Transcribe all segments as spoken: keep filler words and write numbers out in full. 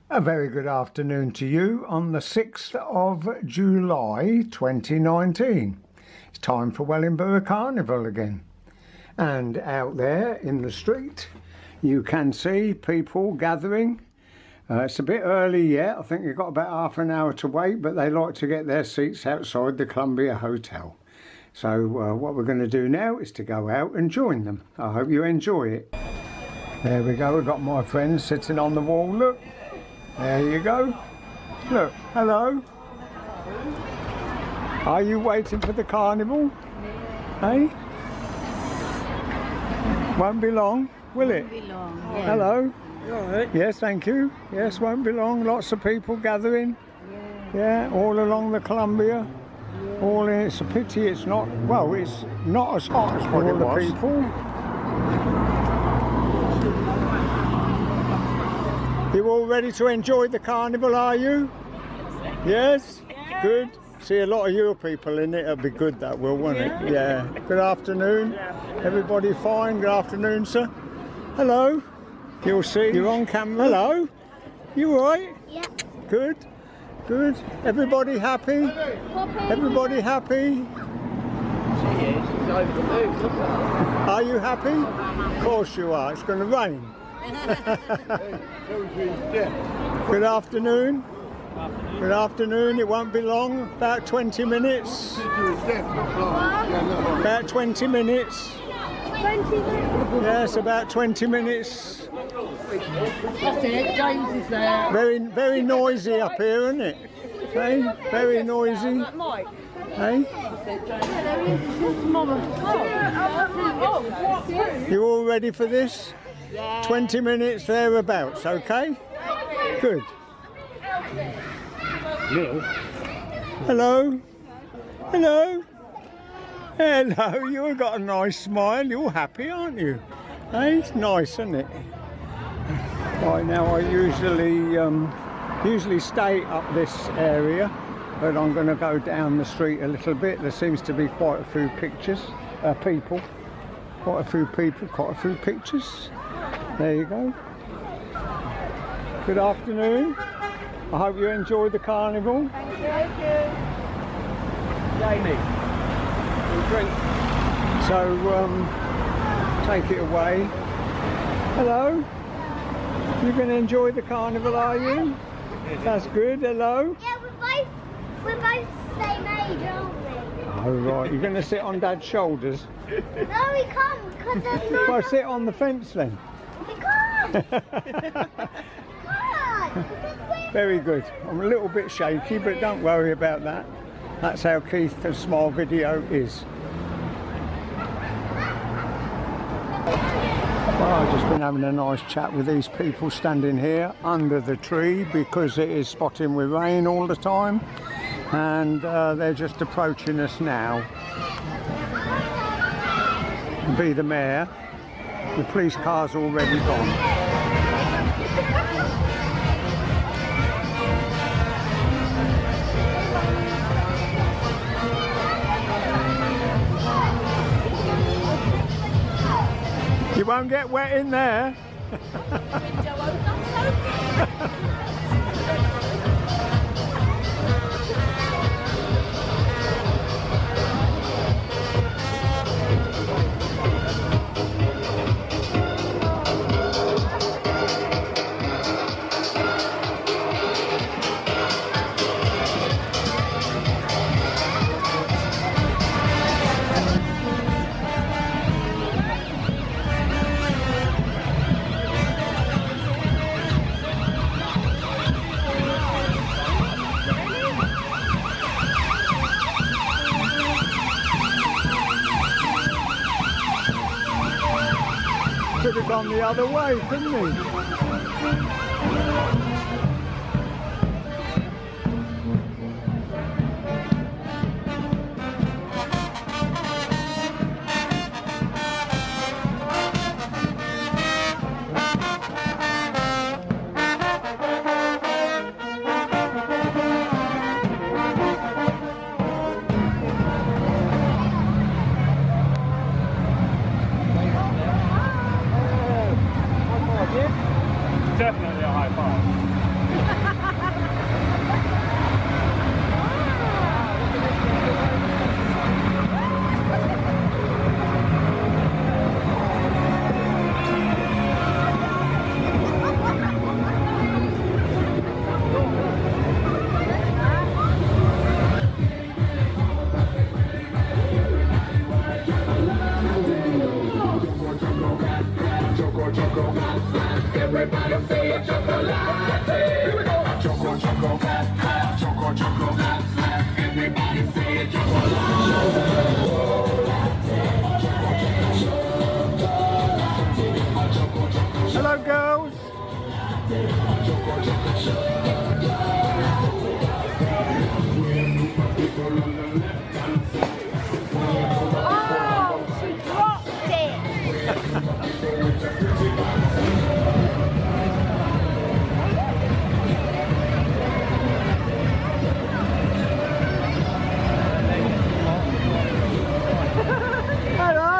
A very good afternoon to you on the sixth of July twenty nineteen. It's time for Wellingborough Carnival again. And out there in the street you can see people gathering. Uh, it's a bit early yet. I think you've got about half an hour to wait, but they like to get their seats outside the Columbia Hotel. So uh, what we're going to do now is to go out and join them. I hope you enjoy it. There we go, we've got my friends sitting on the wall, look. There you go. Look, hello. Are you waiting for the carnival? Hey? Won't be long, will it? Won't be long, yeah. Hello. You all right? Yes, thank you. Yes, won't be long. Lots of people gathering. Yeah, yeah, all along the Columbia. Yeah. All in. It's a pity it's not, well, it's not as hot as what all it the was. People. You all ready to enjoy the carnival, are you? Yes? Yes? Good. See a lot of your people in it. It'll be good, that will, won't yeah. it? Yeah. Good afternoon. Yeah. Everybody fine? Good afternoon, sir. Hello. You'll see. You're on camera. Hello. You all right? Yeah. Good. Good. Everybody happy? Everybody happy? She is. She's over the moon. Look at her. Are you happy? Of course you are. It's going to rain. Good afternoon. Good afternoon. It won't be long. About twenty minutes. About twenty minutes. Yes, about twenty minutes. That's it. James is there. Very, very noisy up here, isn't it? Hey, very noisy. Hey. You all ready for this? Yeah. twenty minutes thereabouts, okay? Good. Hello. Hello. Hello. You've got a nice smile. You're happy, aren't you? Hey, it's nice, isn't it? Right now, I usually um, usually stay up this area, but I'm going to go down the street a little bit. There seems to be quite a few pictures, uh, people. Quite a few people, quite a few pictures. There you go. Good afternoon. I hope you enjoy the carnival. Thank you. Thank you. Jamie, we'll drink. So, um, take it away. Hello. You're going to enjoy the carnival, are you? That's good. Hello. Yeah, we're both, we're both the same age, aren't we? Oh, right. You're going to sit on Dad's shoulders? No, we can't, because there's no... Well, sit on the fence then. We can't! God, Very good. I'm a little bit shaky, but don't worry about that. That's how Keith's small video is. Well, I've just been having a nice chat with these people standing here under the tree because it is spotting with rain all the time, and uh, they're just approaching us now. Be the mayor. The police car's already gone. You won't get wet in there. Could have gone the other way, couldn't he? Definitely a high five. Everybody say a chocolate. Here we go. Choco, choco, flat, flat. Choco, choco, flat, flat. Everybody say a chocolate. Hello, girls. Oh, she dropped it. Hello.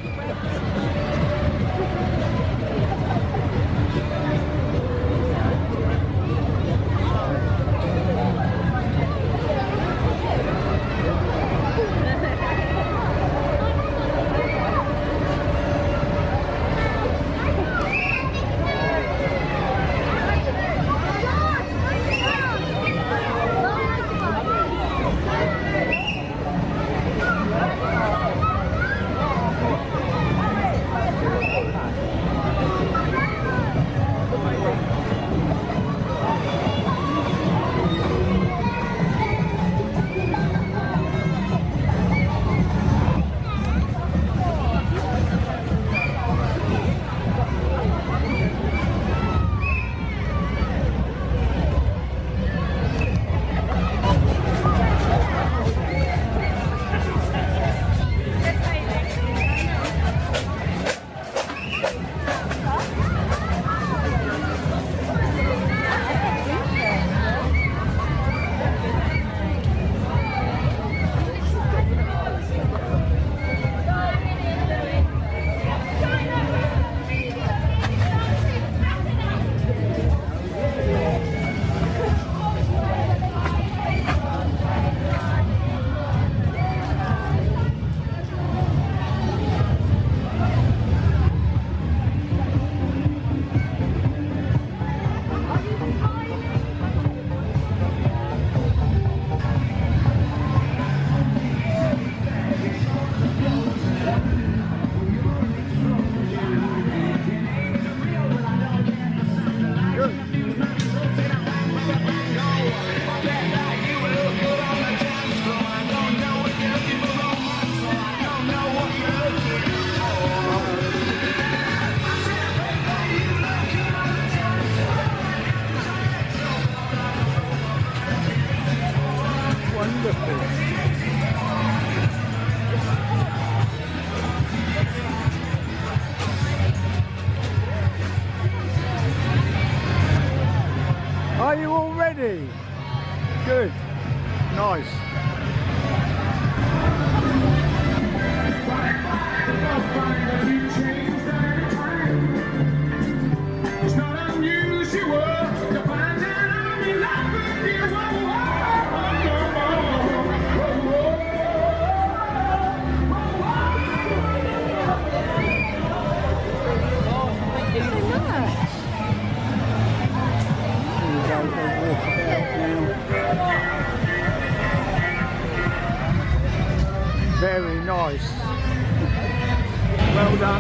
Are you all ready? Good. Nice. It's not unusual to find that I'm in love with you. Very nice. Well done.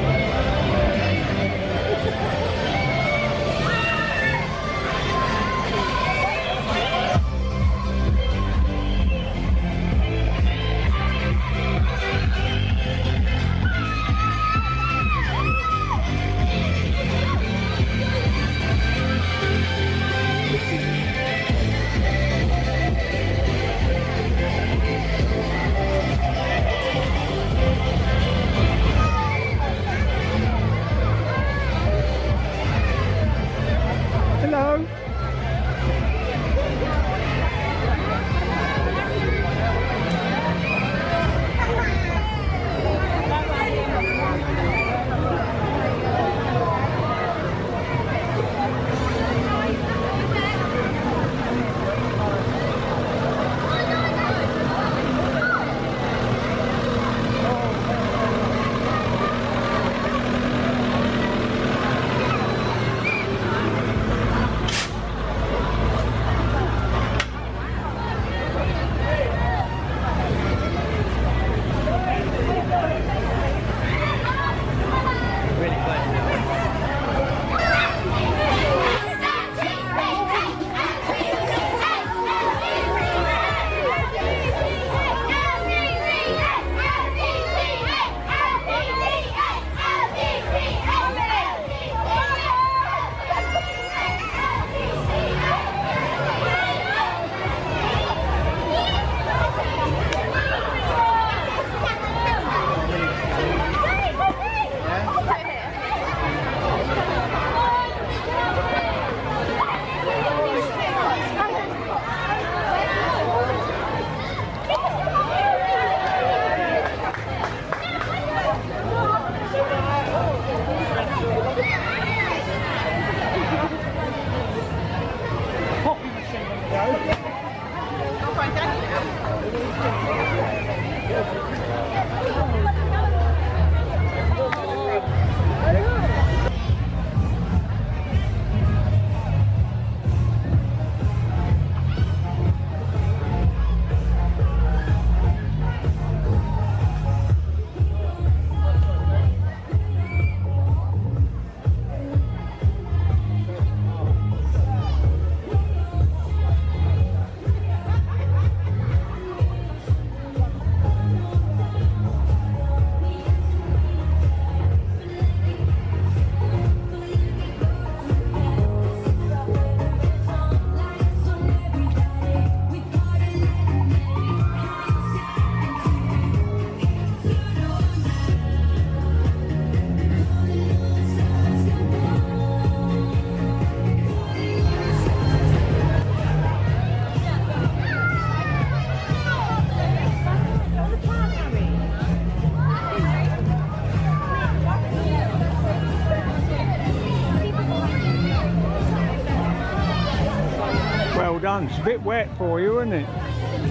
fun. It's a bit wet for you, isn't it?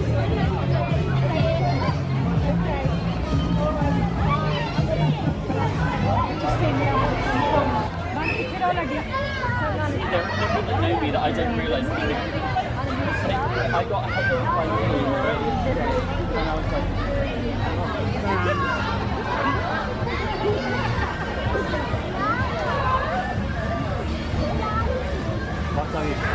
There are people that know me that I don't realise that I got a head of my knee and I was like, what are you?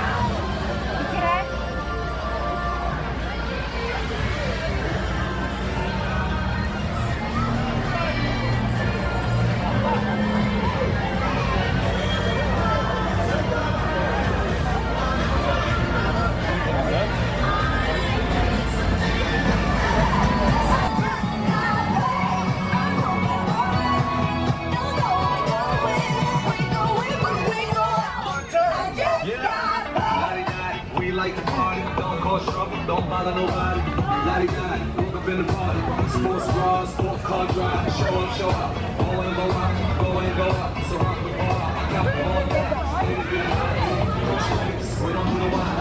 Don't bother nobody. Lottie Dottie, woke up in the party. Sports bra, sports car drive. Show up, show up. Go and go out, go and go out. So rock the bar, I got the ball back. Stay to get high. We don't do the wine.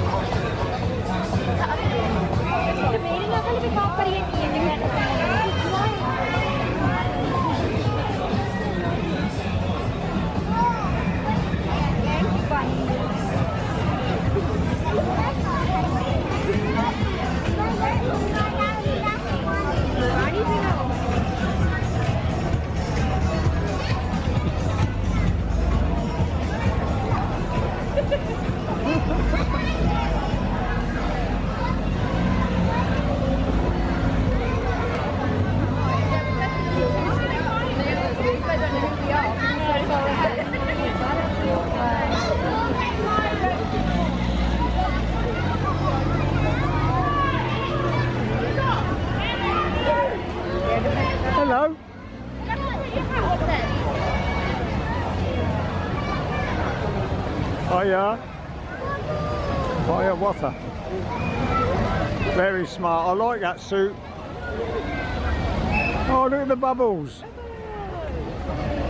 Hello. Hiya. Hiya, water. Very smart. I like that suit. Oh, look at the bubbles.